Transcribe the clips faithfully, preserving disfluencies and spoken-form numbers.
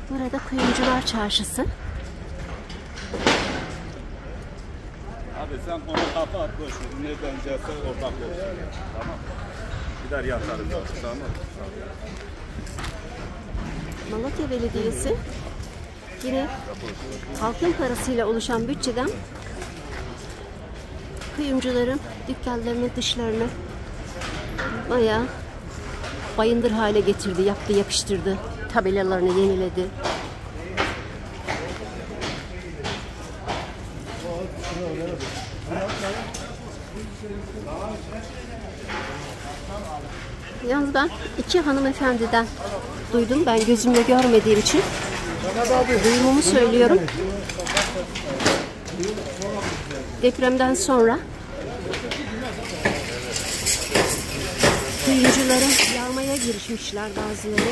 Burada Kuyumcular Çarşısı. Abi sen onu kapat, boş ver. Ne benzerse ortak olsun. Tamam. Gider yatarız abi, tamam. Malatya Belediyesi yine halkın parasıyla oluşan bütçeden kuyumcuların dükkanlarının dışlarını bayağı bayındır hale getirdi, yaptı, yapıştırdı. Tabelalarını yeniledi. Yalnız ben iki hanımefendiden duydum. Ben gözümle görmediğim için duyumumu söylüyorum. Depremden sonra kuyumcuları yağmaya girişmişler bazıları.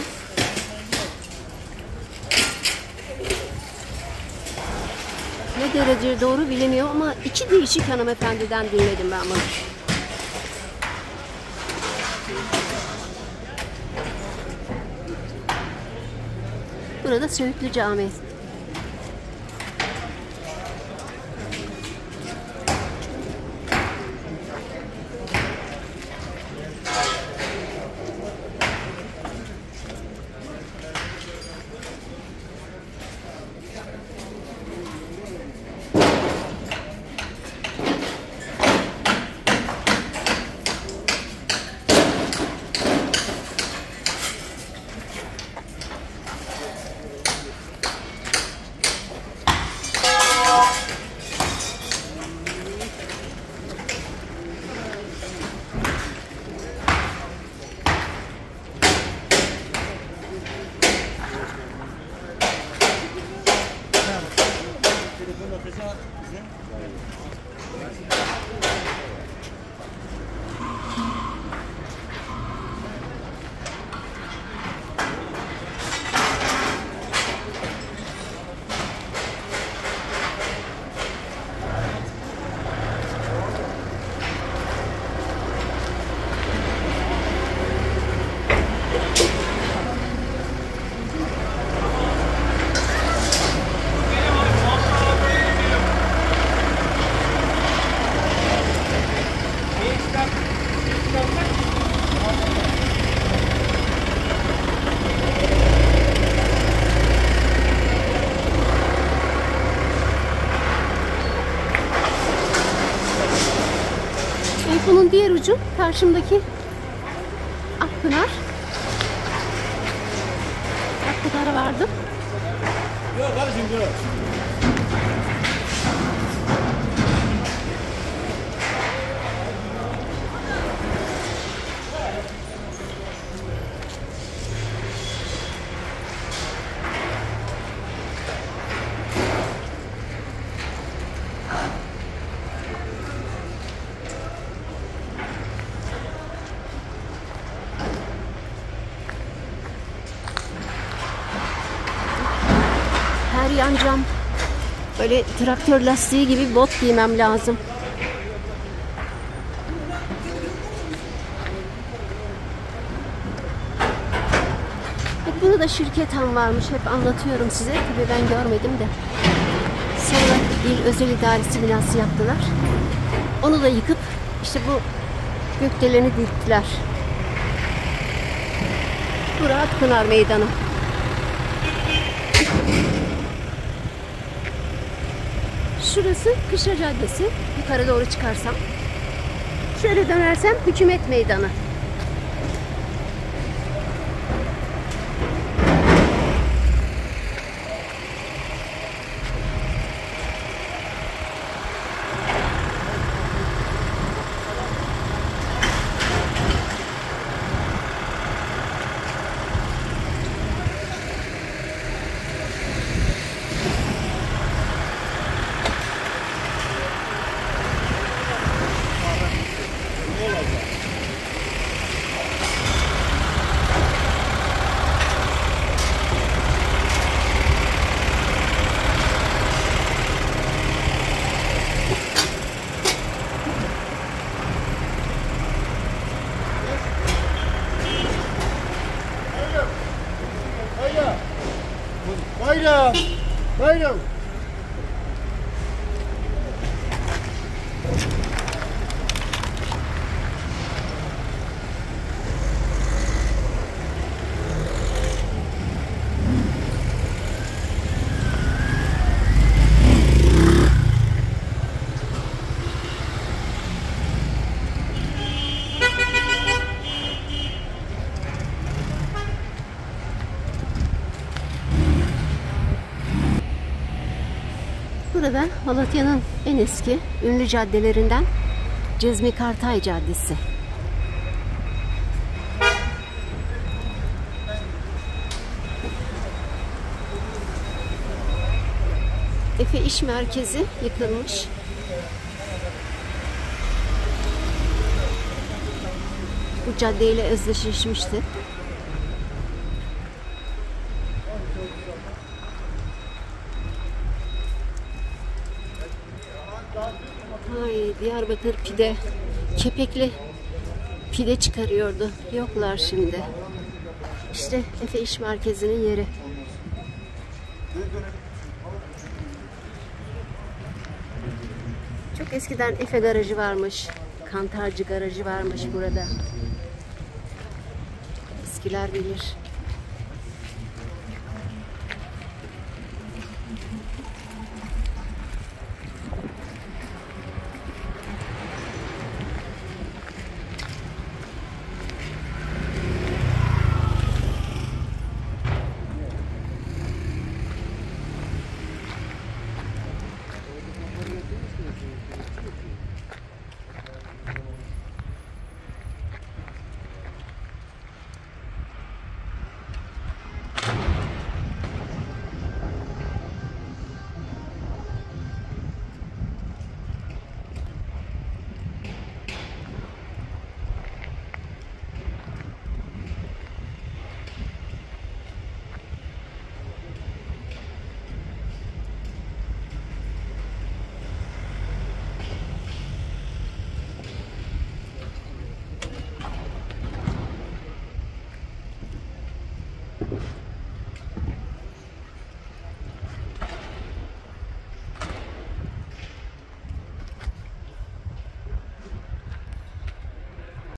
Ne derece doğru bilemiyor ama iki değişik hanımefendiden dinledim ben bunu. Burada Söğütlü Camii. Bunun diğer ucu karşımdaki Akpınar. Akpınar'a vardım. Yok kardeşim yok. Her yan cam. Böyle traktör lastiği gibi bot giymem lazım. Burada da şirket han varmış. Hep anlatıyorum size. Tabii ben görmedim de. Sonra bir özel idaresi binası yaptılar. Onu da yıkıp işte bu gökdeleni diktiler. Burası Akpınar Meydanı. Şurası Kışla Caddesi. Yukarı doğru çıkarsam. Şöyle dönersem Hükümet Meydanı. Bayram. Bayram. Burada Malatya'nın en eski ünlü caddelerinden Cezmi Kartay Caddesi. Efe İş Merkezi yıkılmış. Bu caddeyle özdeşleşmişti. Ay, Diyarbakır pide, kepekli pide çıkarıyordu. Yoklar şimdi. İşte Efe İş Merkezi'nin yeri. Çok eskiden Efe garajı varmış. Kantarcı garajı varmış burada. Eskiler bilir.